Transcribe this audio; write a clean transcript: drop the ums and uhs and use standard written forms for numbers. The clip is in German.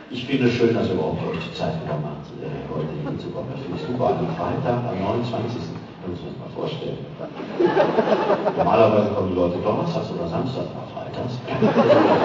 Ich finde es schön, dass ihr überhaupt euch die Zeit genommen habt, heute hinzukommen. Das finde ich super. Am Freitag, am 29. Können Sie sich das mal vorstellen. Normalerweise kommen die Leute donnerstags oder samstags, mal freitags.